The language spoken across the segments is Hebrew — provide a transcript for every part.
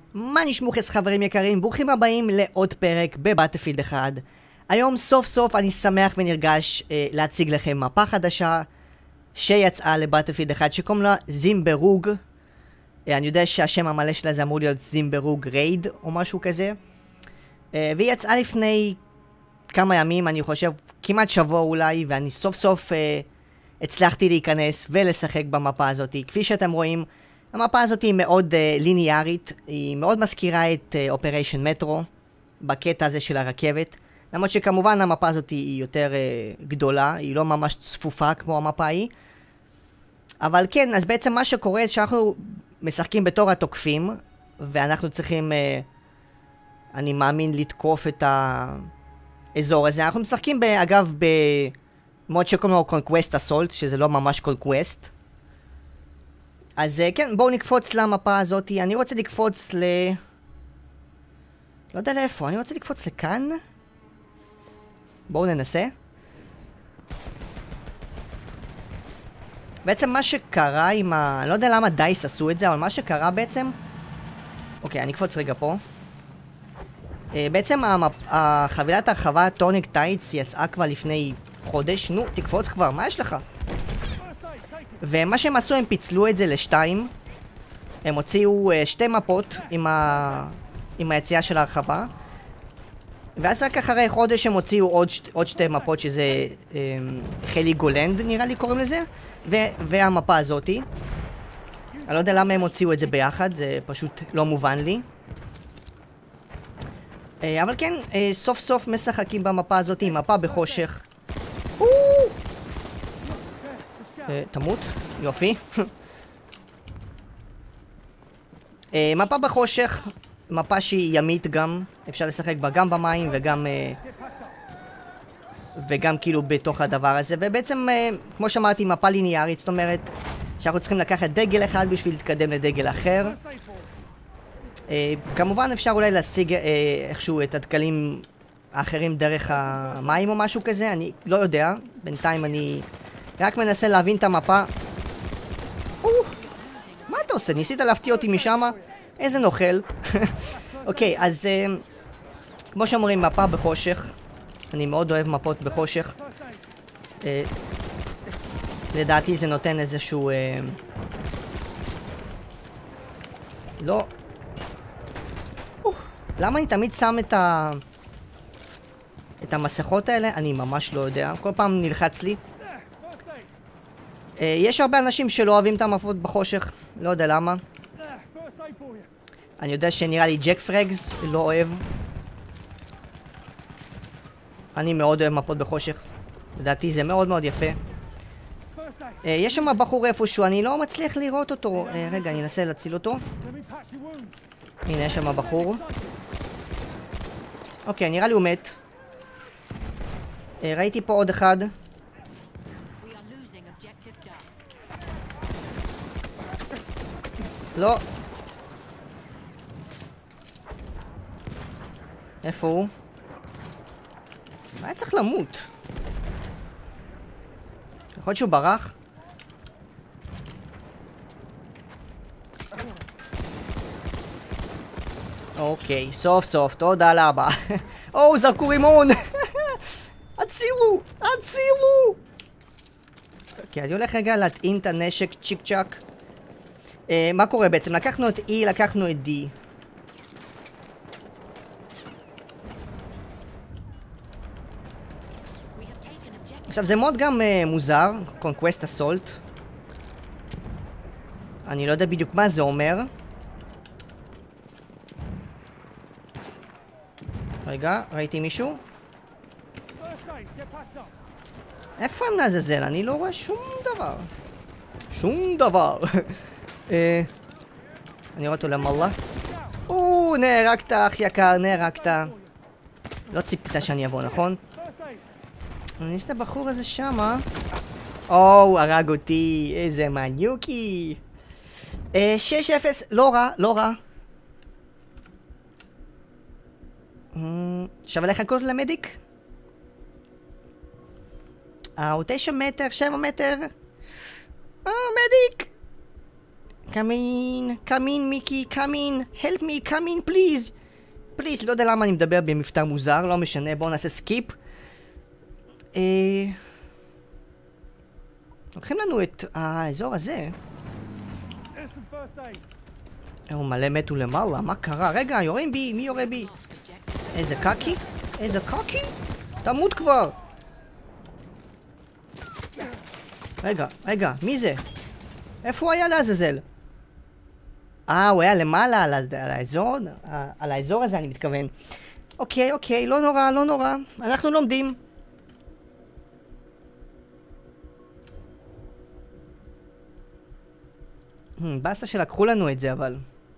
מה נשמוכס חברים יקרים? ברוכים הבאים לעוד פרק בבטלפילד 1. היום סוף סוף אני שמח ונרגש להציג לכם מפה חדשה שיצאה לבטלפילד 1 שקוראים לה זימברוג. אני יודע שהשם המלא שלה זה אמור להיות זימברוג רייד או משהו כזה. והיא יצאה לפני כמה ימים, אני חושב כמעט שבוע אולי, ואני סוף סוף הצלחתי להיכנס ולשחק במפה הזאת. כפי שאתם רואים, המפה הזאת היא מאוד ליניארית, היא מאוד מזכירה את אופריישן מטרו בקטע הזה של הרכבת, למרות שכמובן המפה הזאת היא יותר גדולה, היא לא ממש צפופה כמו המפה היא. אבל כן, אז בעצם מה שקורה זה שאנחנו משחקים בתור התוקפים, ואנחנו צריכים, אני מאמין, לתקוף את האזור הזה. אנחנו משחקים אגב במוד שקוראים לו קונקווסט אסולט, שזה לא ממש קונקווסט. אז כן, בואו נקפוץ למפה הזאת. אני רוצה לקפוץ לא יודע לאיפה, אני רוצה לקפוץ לכאן. בואו ננסה. בעצם מה שקרה עם אני לא יודע למה דייס עשו את זה, אבל מה שקרה בעצם... אוקיי, אני אקפוץ רגע פה. בעצם חבילת הרחבה טורניק טייטס יצאה כבר לפני חודש. נו, תקפוץ כבר, מה יש לך? ומה שהם עשו, הם פיצלו את זה לשתיים. הם הוציאו שתי מפות עם היציאה של ההרחבה, ואז רק אחרי חודש הם הוציאו עוד שתי מפות, שזה חליגולנד נראה לי קוראים לזה, והמפה הזאתי. אני לא יודע למה הם הוציאו את זה ביחד, זה פשוט לא מובן לי. אבל כן, סוף סוף משחקים במפה הזאת, היא מפה בחושך. תמות, יופי. מפה בחושך, מפה שהיא ימית גם, אפשר לשחק בה גם במים וגם כאילו בתוך הדבר הזה. ובעצם, כמו שאמרתי, מפה ליניארית, זאת אומרת שאנחנו צריכים לקחת דגל אחד בשביל להתקדם לדגל אחר. כמובן אפשר אולי להשיג איכשהו את הדקלים האחרים דרך המים או משהו כזה, אני לא יודע, בינתיים אני רק מנסה להבין את המפה. מה אתה עושה? ניסית להפתיע אותי משם? איזה נוכל. אוקיי, אז כמו שאומרים, מפה בחושך. אני מאוד אוהב מפות בחושך. לדעתי זה נותן איזשהו לא. למה אני תמיד שם את המסכות האלה? אני ממש לא יודע. כל פעם נלחץ לי. יש הרבה אנשים שלא אוהבים את המפות בחושך. לא יודע למה. אני יודע שנראה לי ג'ק פרגס לא אוהב. אני מאוד אוהב מפות בחושך. לדעתי זה מאוד מאוד יפה. יש שם בחור איפשהו, אני לא מצליח לראות אותו. רגע, אני אנסה להציל אותו. הנה, יש שם בחור. אוקיי, נראה לי הוא מת. ראיתי פה עוד אחד. לא. איפה הוא? מה היה צריך למות? יכול להיות שהוא ברח? אוקיי, סוף סוף, תודה לאבא. או, זרקו רימון! הצילו! הצילו! אוקיי, אני הולך רגע להטעין את הנשק צ'יק צ'אק. מה קורה בעצם? לקחנו את E, לקחנו את D. עכשיו זה מוד גם מוזר, קונקווסט אסולט. אני לא יודע בדיוק מה זה אומר. רגע, ראיתי מישהו? איפה הם לעזאזל? אני לא רואה שום דבר. שום דבר. אני רואה אותו למעלה. נהרגת אח יקר, נהרגת. לא ציפית שאני אבוא, נכון? יש את הבחור הזה שמה. הרג אותי, איזה מניוקי. 6-0, לא רע, לא רע. שווה לחכות למדיק? הוא 9 מטר, 7 מטר. מדיק! קאמין מיקי, קאמין, help me, קאמין, פליז. פליז, לא יודע למה אני מדבר במבטא מוזר, לא משנה, בואו נעשה סקיפ. לוקחים לנו את האזור הזה. הוא מלא מתו למעלה, מה קרה? רגע, יורים בי, מי יורה בי? איזה קקי? איזה קקי? תמות כבר! רגע, מי זה? איפה הוא היה לעזאזל? הוא היה למעלה, על האזור הזה אני מתכוון. אוקיי, לא נורא, אנחנו לומדים. באסה שלקחו לנו את זה, אבל...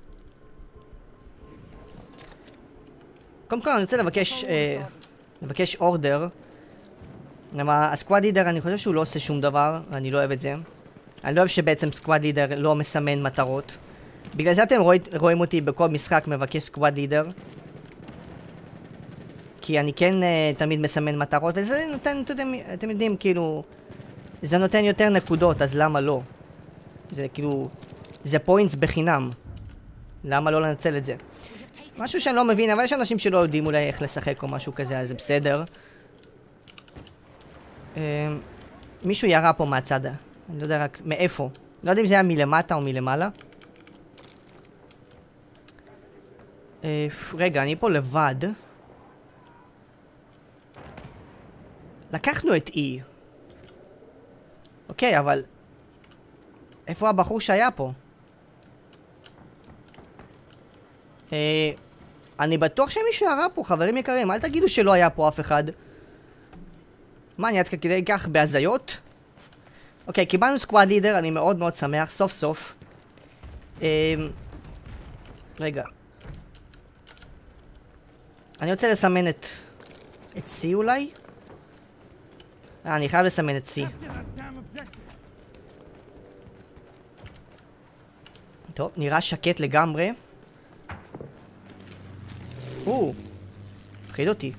קודם כל אני רוצה לבקש אורדר. למה הסקוואד לידר אני חושב שהוא לא עושה שום דבר, ואני לא אוהב את זה. אני לא אוהב שבעצם סקוואד לידר לא מסמן מטרות. בגלל זה אתם רואים אותי בכל משחק מבקש סקוואד לידר. כי אני כן תמיד מסמן מטרות, וזה נותן, אתם יודעים, כאילו... זה נותן יותר נקודות, אז למה לא? זה כאילו... זה פוינטס בחינם. למה לא לנצל את זה? משהו שאני לא מבין, אבל יש אנשים שלא יודעים אולי איך לשחק או משהו כזה, אז זה בסדר. מישהו ירה פה מהצד, אני לא יודע רק מאיפה. לא יודע אם זה היה מלמטה או מלמעלה. רגע, אני פה לבד. לקחנו את E. אוקיי, אבל... איפה הבחור שהיה פה? אני בטוח שמישהו ירה פה, חברים יקרים, אל תגידו שלא היה פה אף אחד. מה, אני עד כדי כך בהזיות? אוקיי, קיבלנו סקוואד לידר, אני מאוד מאוד שמח, סוף סוף. רגע. אני רוצה לסמן את C אולי? אני חייב לסמן את C. טוב, נראה שקט לגמרי. הפחיד אותי.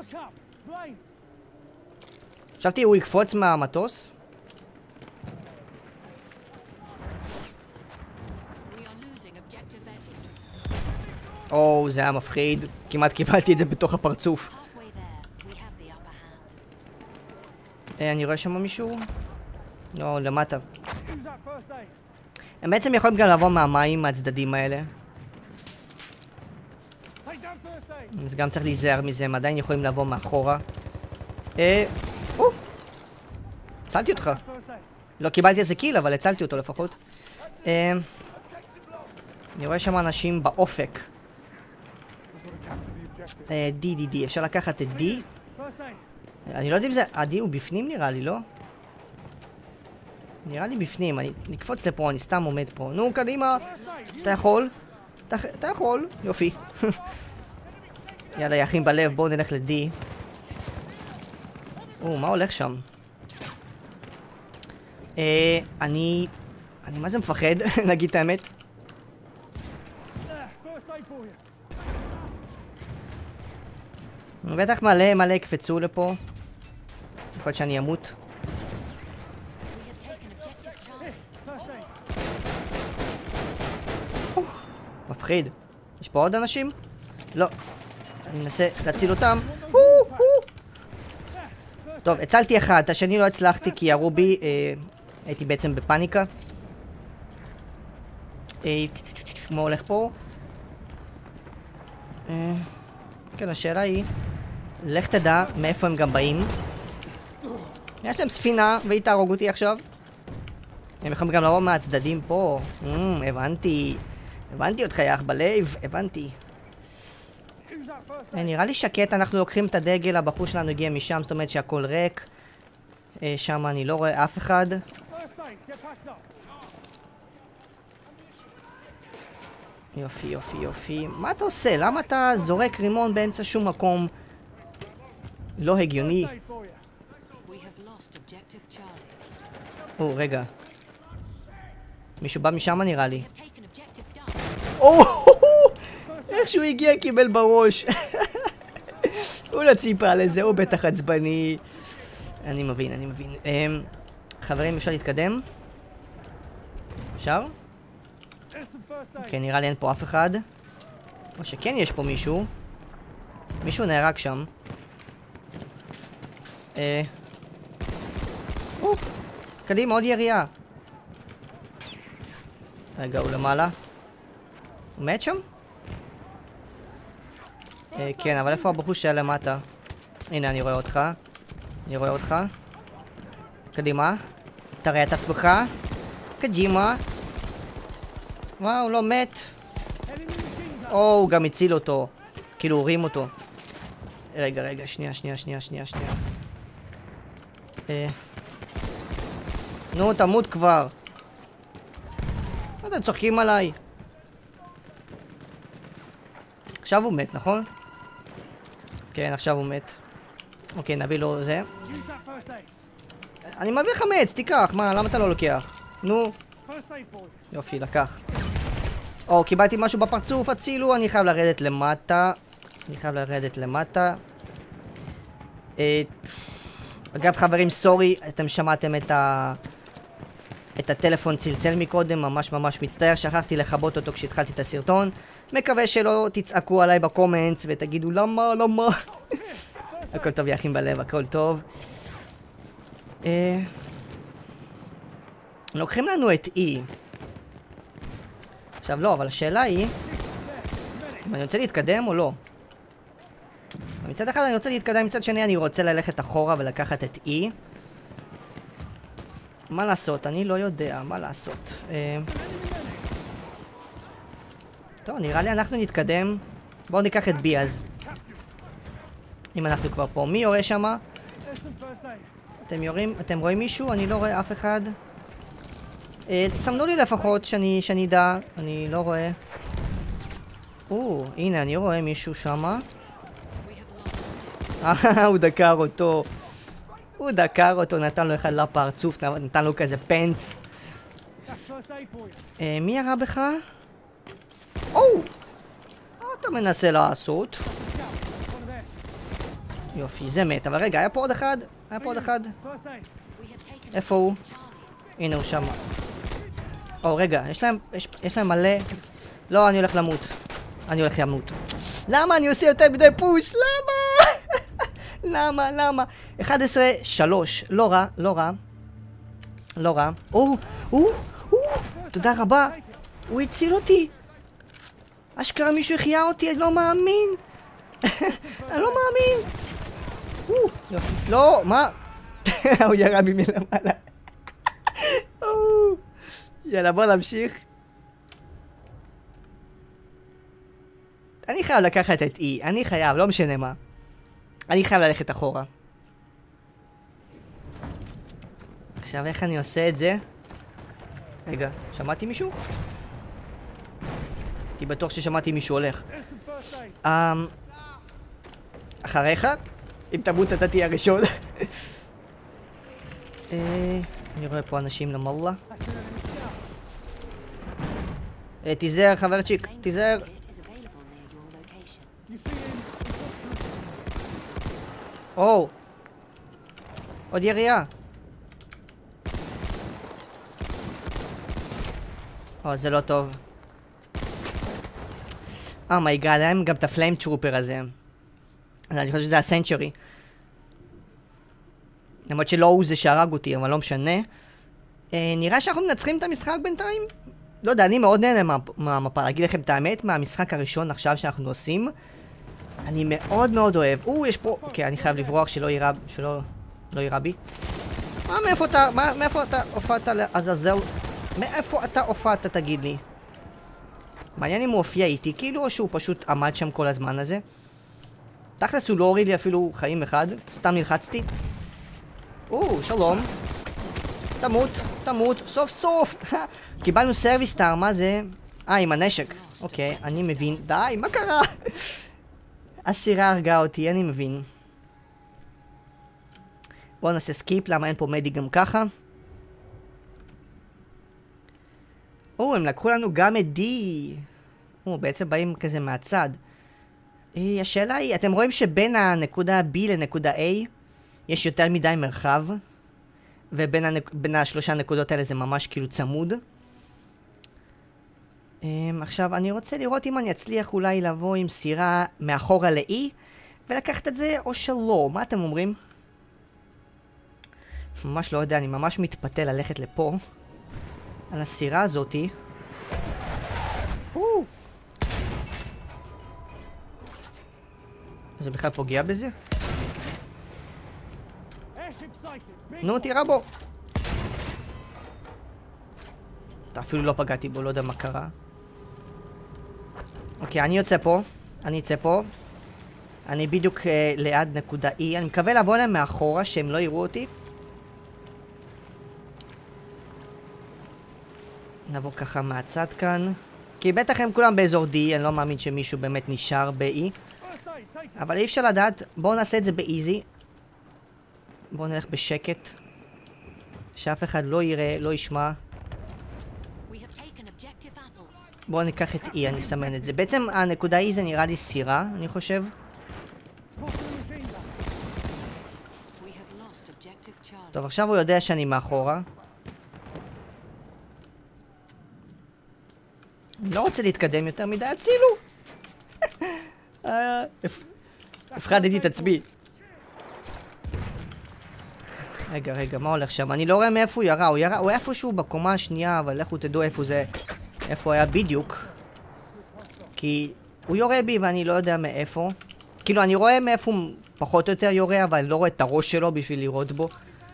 חשבתי הוא יקפוץ מהמטוס. זה היה מפחיד. כמעט קיבלתי את זה בתוך הפרצוף. אני רואה שם מישהו? לא, למטה. הם בעצם יכולים גם לבוא מהמים מהצדדים האלה. אז גם צריך להיזהר מזה, הם עדיין יכולים לבוא מאחורה. הצלתי אותך. לא קיבלתי איזה קיל, אבל הצלתי אותו לפחות. אני רואה שם אנשים באופק. D. אפשר לקחת את D? אני לא יודע אם זה... D הוא בפנים נראה לי, לא? נראה לי בפנים, אני נקפוץ לפה, אני סתם עומד פה. נו, קדימה! אתה יכול? אתה יכול? יופי. יאללה, יחים בלב, בואו נלך ל-D. מה הולך שם? אני מה זה מפחד, נגיד את האמת. בטח מלא יקפצו לפה. יכול להיות שאני אמות. מפחיד. יש פה עוד אנשים? לא. אני מנסה להציל אותם. טוב, הצלתי אחד, את השני לא הצלחתי כי ירו בי. הייתי בעצם בפאניקה. מה הולך פה? כן, השאלה היא, לך תדע מאיפה הם גם באים. יש להם ספינה והיא תהרוג אותי עכשיו. הם יכולים גם לבוא מהצדדים פה. הבנתי אותך יח בלב, הבנתי. נראה לי שקט, אנחנו לוקחים את הדגל, הבחור שלנו הגיע משם, זאת אומרת שהכל ריק. שם אני לא רואה אף אחד. יופי. מה אתה עושה? למה אתה זורק רימון באמצע שום מקום? לא הגיוני. רגע. מישהו בא משם נראה לי. איך שהוא הגיע קיבל בראש. הוא לא ציפה לזה, הוא בטח עצבני. אני מבין. חברים, אפשר להתקדם? אפשר? אוקיי, נראה לי אין פה אף אחד. או שכן יש פה מישהו. מישהו נהרג שם. קדימה, עוד ירייה. רגע, הוא למעלה. הוא מת שם? כן, אבל איפה הבחור שהיה למטה? הנה, אני רואה אותך. אני רואה אותך. קדימה. תראה את עצמך. קדימה. וואו, לא מת. או, הוא גם הציל אותו. כאילו, הורים אותו. רגע, שנייה. נו, תמות כבר. אתם צוחקים עליי. עכשיו הוא מת, נכון? כן, עכשיו הוא מת. אוקיי, נביא לו זה. אני מביא לך חמץ, תיקח. מה, למה אתה לא לוקח? נו. יופי, לקח. או, קיבלתי משהו בפרצוף, הצילו. אני חייב לרדת למטה. אגב, חברים, סורי, אתם שמעתם את הטלפון צלצל מקודם, ממש מצטער, שכחתי לכבות אותו כשהתחלתי את הסרטון. מקווה שלא תצעקו עליי בקומנטס ותגידו למה. הכל טוב, יחים בלב, הכל טוב. לוקחים לנו את E. עכשיו לא, אבל השאלה היא אם אני רוצה להתקדם או לא. מצד אחד אני רוצה להתקדם, מצד שני אני רוצה ללכת אחורה ולקחת את E. מה לעשות? אני לא יודע מה לעשות. טוב, נראה לי אנחנו נתקדם. בואו ניקח את B אז. אם אנחנו כבר פה. מי יורה שמה? אתם רואים מישהו? אני לא רואה אף אחד. תסמנו לי לפחות שאני אדע. אני לא רואה. הנה, אני רואה מישהו שמה. הוא דקר אותו. נתן לו אחד לפרצוף, נתן לו כזה פנץ. מי ירה בך? מה אתה מנסה לעשות? יופי, זה מת. אבל רגע, היה פה עוד אחד. איפה הוא? הנה הוא שם. רגע, יש להם מלא. לא, אני הולך למות. למה אני עושה יותר מדי פוש? למה? 11-3. לא רע. תודה רבה. הוא הציל אותי. אשכרה מישהו החיה אותי, אני לא מאמין. לא, מה? הוא ירה בי מלמעלה. יאללה, בוא נמשיך. אני חייב לקחת את E. לא משנה מה. אני חייב ללכת אחורה. עכשיו, איך אני עושה את זה? רגע, שמעתי מישהו? הייתי בטוח ששמעתי מישהו הולך. אחריך? אם תמות אתה תהיה הראשון. אני רואה פה אנשים למעלה. תיזהר, חברצ'יק, תיזהר. עוד ירייה. זה לא טוב. מייגאד, היה גם את הפליים טרופר הזה. אני חושב שזה הסנצ'רי. למרות שלא הוא זה שהרג אותי, אבל לא משנה. נראה שאנחנו מנצחים את המשחק בינתיים. לא יודע, אני מאוד נהנה מהמפה. להגיד לכם את האמת, מהמשחק הראשון עכשיו שאנחנו עושים. אני מאוד אוהב. יש פה... אוקיי, אני חייב לברוח שלא יירה בי. מאיפה אתה הופעת לעזאזל? מאיפה אתה הופעת, תגיד לי? מעניין אם הוא הופיע איתי, כאילו, או שהוא פשוט עמד שם כל הזמן הזה. תכלס הוא לא הוריד לי אפילו חיים אחד. סתם נלחצתי. שלום. תמות. סוף. קיבלנו סרוויס סטאר, מה זה? עם הנשק. אוקיי, אני מבין. די, מה קרה? הסירה הרגה אותי, אני מבין. בואו נעשה סקיפ, למה אין פה מדי גם ככה. הם לקחו לנו גם את D. בעצם באים כזה מהצד. השאלה היא, אתם רואים שבין הנקודה B לנקודה A יש יותר מדי מרחב, ובין השלושה נקודות האלה זה ממש כאילו צמוד. עכשיו, אני רוצה לראות אם אני אצליח אולי לבוא עם סירה מאחורה ל-E ולקחת את זה, או שלא. מה אתם אומרים? ממש לא יודע, אני ממש מתפתה ללכת לפה. על הסירה הזאתי. זה בכלל פוגע בזה? נו, תירה בו! אפילו לא פגעתי בו, לא יודע מה קרה. אוקיי, אני יוצא פה. אני אצא פה. אני בדיוק ליד נקודה E. אני מקווה לבוא להם מאחורה, שהם לא יראו אותי. נבוא ככה מהצד כאן. כי בטח הם כולם באזור D, אני לא מאמין שמישהו באמת נשאר ב-E. אבל אי אפשר לדעת, בואו נעשה את זה באיזי. בואו נלך בשקט. שאף אחד לא יראה, לא ישמע. בואו ניקח את E, אני אסמן את זה. בעצם הנקודה E זה נראה לי סירה, אני חושב. טוב, עכשיו הוא יודע שאני מאחורה. אני לא רוצה להתקדם יותר מדי, הצילו! הפחדתי את עצמי. רגע, מה הולך שם? אני לא רואה מאיפה הוא ירה. הוא היה איפשהו בקומה השנייה, אבל לכו תדעו איפה זה... איפה הוא היה בדיוק. כי הוא יורה בי ואני לא יודע מאיפה. כאילו, אני רואה מאיפה הוא פחות או יותר יורה, אבל אני לא רואה את הראש שלו בשביל לראות בו.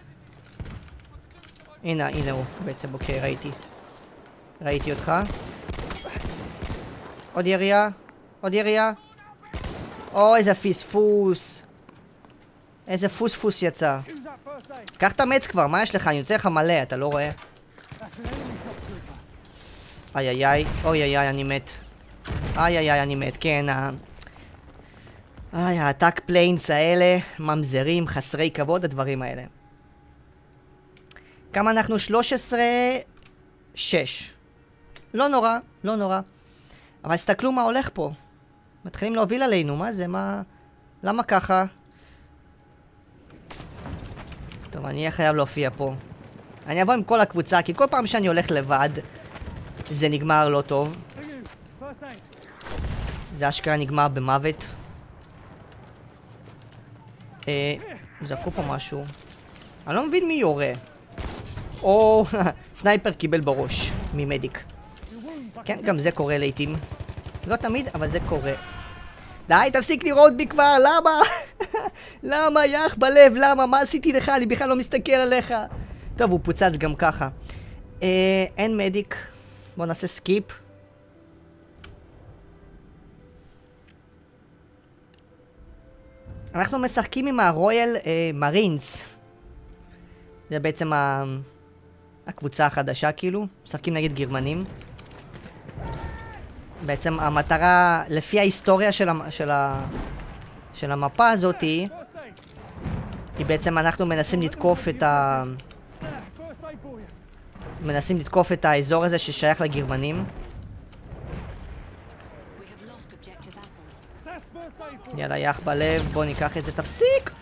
הנה הוא. בעצם, אוקיי, ראיתי אותך. עוד ירייה. או, איזה פספוס. איזה פוספוס יצא. קח את המץ כבר, מה יש לך? אני נותן לך מלא, אתה לא רואה? אוי, אני מת, כן. הטאק פליינס האלה, ממזרים, חסרי כבוד, הדברים האלה. כמה אנחנו? 13-6. לא נורא. אבל תסתכלו מה הולך פה. מתחילים להוביל עלינו, מה זה? למה ככה? טוב, אני אהיה חייב להופיע פה. אני אבוא עם כל הקבוצה, כי כל פעם שאני הולך לבד, זה נגמר לא טוב. זה אשכרה נגמר במוות. זרקו פה משהו. אני לא מבין מי יורה. או, סנייפר קיבל בראש ממדיק. כן, גם זה קורה לעתים. לא תמיד, אבל זה קורה. די, תפסיק לראות בי כבר, למה? למה, יח בלב, למה? מה עשיתי לך? אני בכלל לא מסתכל עליך. טוב, הוא פוצץ גם ככה. אין מדיק. בואו נעשה סקיפ. אנחנו משחקים עם הרויאל מרינס. זה בעצם הקבוצה החדשה, כאילו. משחקים נגד גרמנים. בעצם המטרה, לפי ההיסטוריה של המפה הזאת, היא בעצם אנחנו מנסים לתקוף את האזור הזה ששייך לגרמנים. יאללה, יח בלב, בוא ניקח את זה. תפסיק,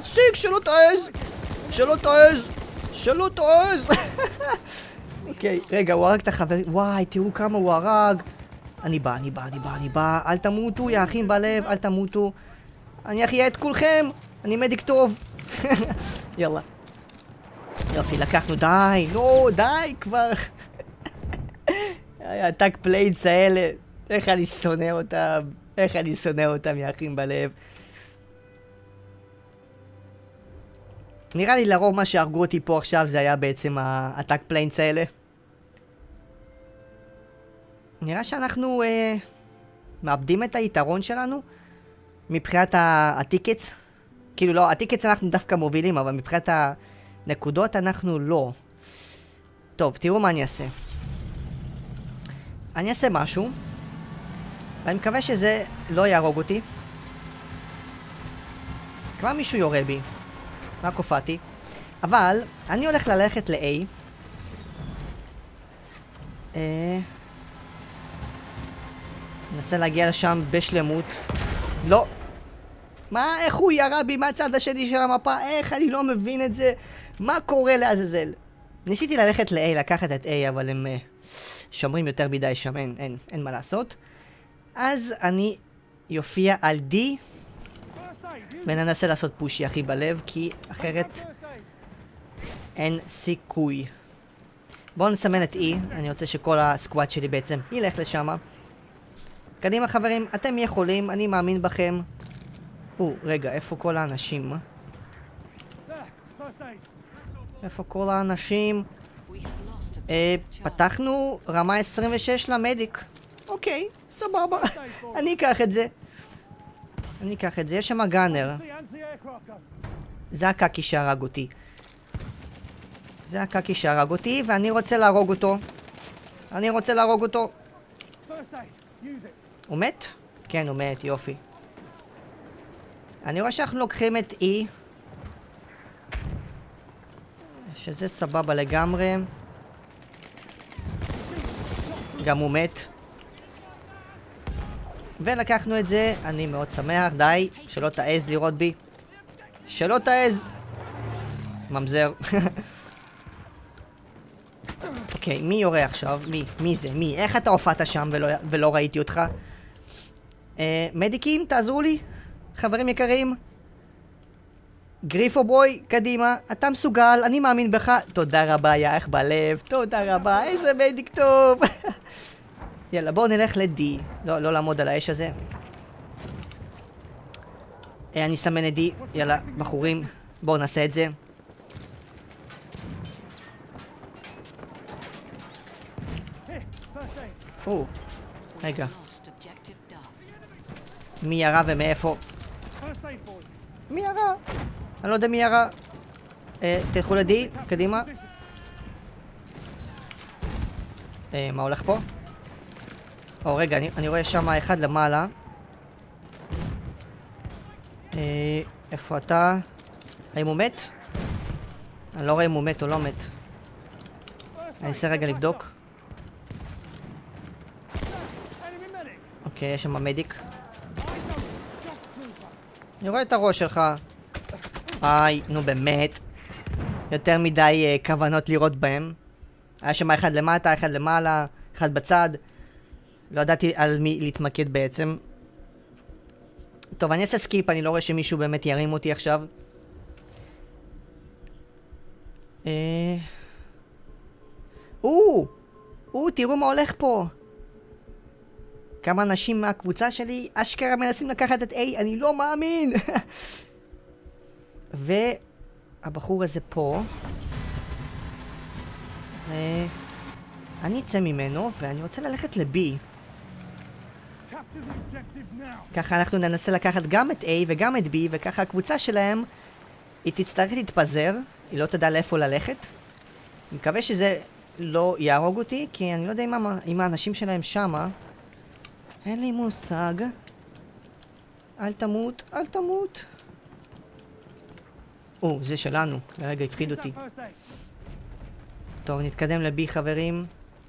שלא תעז. אוקיי, רגע, הוא הרג את החבר. וואי, תראו כמה הוא הרג. אני בא. אל תמותו, יא אחים בלב, אל תמותו. אני אחיה את כולכם. אני מדיק טוב. יאללה. יופי, לקחנו, די כבר. הטאק פליינס האלה. איך אני שונא אותם, יא אחים בלב. נראה לי לרוב מה שהרגו אותי פה עכשיו זה היה בעצם הטאק פליינס האלה. נראה שאנחנו מאבדים את היתרון שלנו מבחינת הטיקטס. כאילו לא, הטיקטס אנחנו דווקא מובילים, אבל מבחינת הנקודות אנחנו לא. טוב, תראו מה אני אעשה. אני אעשה משהו, ואני מקווה שזה לא יהרוג אותי. כבר מישהו יורה בי. רק הופעתי. אבל אני הולך ללכת ל-A. ננסה להגיע לשם בשלמות. לא. מה? איך הוא ירה בי מהצד השני של המפה? איך? אני לא מבין את זה. מה קורה לעזאזל? ניסיתי ללכת ל-A, לקחת את A, אבל שומרים יותר מדי שם, אין מה לעשות. אז אני יופיע על D, וננסה לעשות פושי הכי בלב, כי אחרת אין סיכוי. בואו נסמן את E, אני רוצה שכל הסקואט שלי בעצם ילך לשם. קדימה חברים, אתם יכולים, אני מאמין בכם. רגע, איפה כל האנשים? איפה כל האנשים? פתחנו רמה 26 למדיק. אוקיי, סבבה. אני אקח את זה. יש שם גאנר. זה הקקי שהרג אותי. ואני רוצה להרוג אותו. הוא מת? כן, הוא מת, יופי. אני רואה שאנחנו לוקחים את E, שזה סבבה לגמרי. גם הוא מת. ולקחנו את זה, אני מאוד שמח. די, שלא תעז לראות בי. ממזר. אוקיי, מי יורה עכשיו? מי זה? איך אתה הופעת שם ולא ראיתי אותך? מדיקים, תעזרו לי. חברים יקרים. גריפו בוי, קדימה. אתה מסוגל, אני מאמין בך. תודה רבה, יאך בלב. תודה רבה, איזה מדיק טוב. יאללה, בואו נלך ל-D. לא לעמוד על האש הזה. אני אסמן את D. יאללה, בחורים. בואו נעשה את זה. רגע. מי ירה ומאיפה? מי ירה? אני לא יודע מי ירה. תלכו ל-D, קדימה. מה הולך פה? רגע, אני רואה שם אחד למעלה. איפה אתה? האם הוא מת? אני לא רואה אם הוא מת או לא מת. אני אנסה רגע לבדוק. אוקיי, יש שם מדיק. אני רואה את הראש שלך. נו באמת. יותר מדי כוונות לראות בהם. היה שם אחד למטה, אחד למעלה, אחד בצד. לא ידעתי על מי להתמקד בעצם. טוב, אני אעשה סקיפ, אני לא רואה שמישהו באמת ירים אותי עכשיו. תראו מה הולך פה. כמה אנשים מהקבוצה שלי אשכרה מנסים לקחת את A, אני לא מאמין. והבחור הזה פה. אני אצא ממנו ואני רוצה ללכת ל-B. ככה אנחנו ננסה לקחת גם את A וגם את B, וככה הקבוצה שלהם היא תצטרך להתפזר, היא לא תדע לאיפה ללכת. אני מקווה שזה לא יהרוג אותי, כי אני לא יודע אם האנשים שלהם שמה. אין לי מושג. אל תמות, אל תמות. זה שלנו. לרגע הפחיד אותי. טוב, נתקדם ל-B חברים.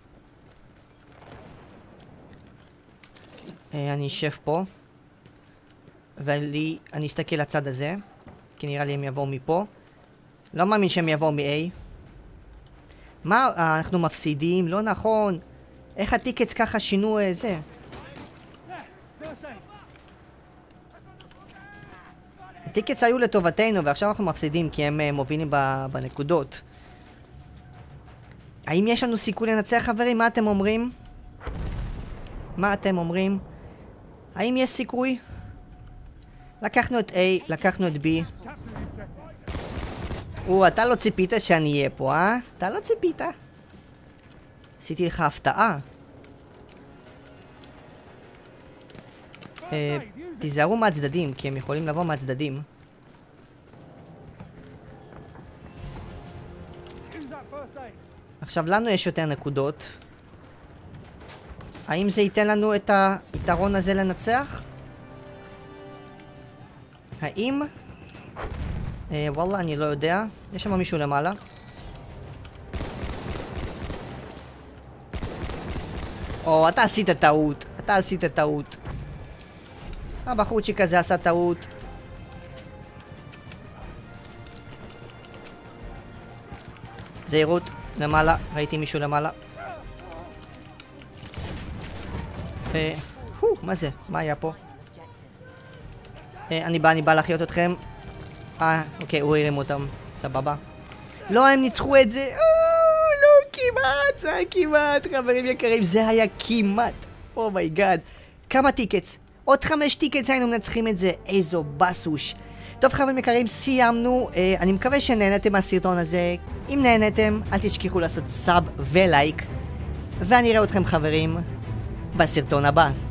אני אשב פה. ואני אסתכל לצד הזה. כי נראה לי הם יבואו מפה. לא מאמין שהם יבואו מ-A. מה? אנחנו מפסידים? לא נכון. איך הטיקטס ככה שינו זה? הטיקטס היו לטובתנו ועכשיו אנחנו מפסידים כי הם מובילים בנקודות. האם יש לנו סיכוי לנצח חברים? מה אתם אומרים? מה אתם אומרים? האם יש סיכוי? לקחנו את A, לקחנו את B. אתה לא ציפית שאני אהיה פה, אה? אתה לא ציפית? עשיתי לך הפתעה. תיזהרו מהצדדים, כי הם יכולים לבוא מהצדדים. עכשיו לנו יש יותר נקודות. האם זה ייתן לנו את היתרון הזה לנצח? האם? וואלה, אני לא יודע. יש שם מישהו למעלה. אתה עשית טעות. אתה עשית טעות. הבחורצ'יק הזה עשה טעות. זהירות, למעלה. ראיתי מישהו למעלה. מה זה? מה היה פה? אני בא להחיות אתכם. אוקיי, הוא הרים אותם. סבבה. לא, הם ניצחו את זה. לא, כמעט. זה היה כמעט, חברים יקרים. זה היה כמעט. אומייגאד. כמה טיקטס? עוד 5 טיקטס היינו מנצחים את זה. איזו בסוש. טוב, חברים יקרים, סיימנו. אני מקווה שנהנתם מהסרטון הזה. אם נהנתם, אל תשכחו לעשות סאב ולייק. ואני אראה אתכם, חברים, בסרטון הבא.